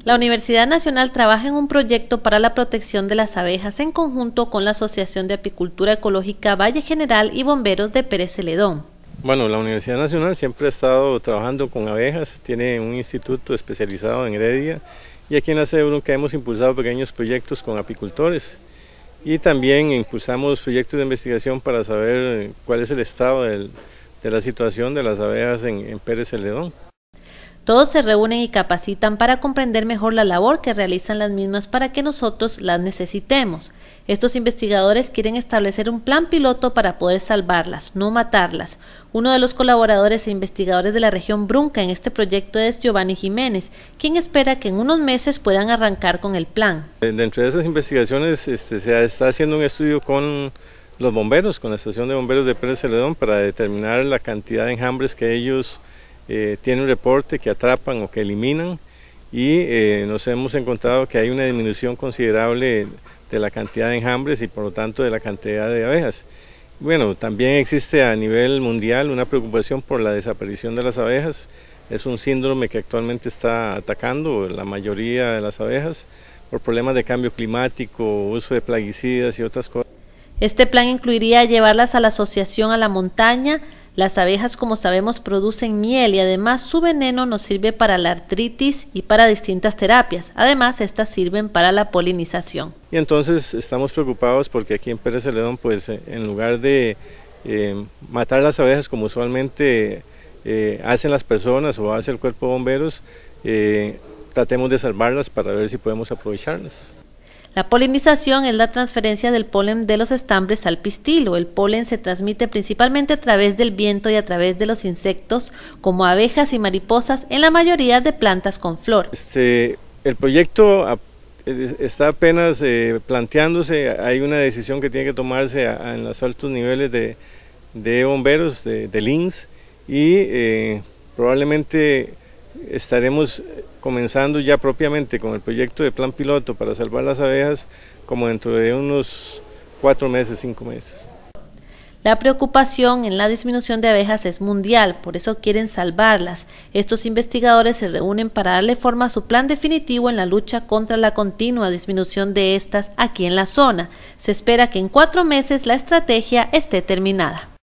La Universidad Nacional trabaja en un proyecto para la protección de las abejas en conjunto con la Asociación de Apicultura Ecológica Valle General y bomberos de Pérez Celedón. Bueno, la Universidad Nacional siempre ha estado trabajando con abejas, tiene un instituto especializado en Heredia y aquí en la CEBRUNCA hemos impulsado pequeños proyectos con apicultores y también impulsamos proyectos de investigación para saber cuál es el estado de la situación de las abejas en Pérez Celedón. Todos se reúnen y capacitan para comprender mejor la labor que realizan las mismas para que nosotros las necesitemos. Estos investigadores quieren establecer un plan piloto para poder salvarlas, no matarlas. Uno de los colaboradores e investigadores de la región Brunca en este proyecto es Giovanni Jiménez, quien espera que en unos meses puedan arrancar con el plan. Dentro de esas investigaciones se está haciendo un estudio con los bomberos, con la estación de bomberos de Pérez Celedón para determinar la cantidad de enjambres que ellos tienen un reporte que atrapan o que eliminan y nos hemos encontrado que hay una disminución considerable de la cantidad de enjambres y por lo tanto de la cantidad de abejas. Bueno, también existe a nivel mundial una preocupación por la desaparición de las abejas. Es un síndrome que actualmente está atacando la mayoría de las abejas por problemas de cambio climático, uso de plaguicidas y otras cosas. Este plan incluiría llevarlas a la asociación a la montaña. Las abejas, como sabemos, producen miel y además su veneno nos sirve para la artritis y para distintas terapias. Además, estas sirven para la polinización. Y entonces estamos preocupados porque aquí en Pérez Celedón, pues en lugar de matar las abejas como usualmente hacen las personas o hace el cuerpo de bomberos, tratemos de salvarlas para ver si podemos aprovecharlas. La polinización es la transferencia del polen de los estambres al pistilo. El polen se transmite principalmente a través del viento y a través de los insectos como abejas y mariposas en la mayoría de plantas con flor. El proyecto está apenas planteándose, hay una decisión que tiene que tomarse en los altos niveles de bomberos, de LINS y probablemente estaremos comenzando ya propiamente con el proyecto de plan piloto para salvar las abejas como dentro de unos 4 meses, 5 meses. La preocupación en la disminución de abejas es mundial, por eso quieren salvarlas. Estos investigadores se reúnen para darle forma a su plan definitivo en la lucha contra la continua disminución de estas aquí en la zona. Se espera que en 4 meses la estrategia esté terminada.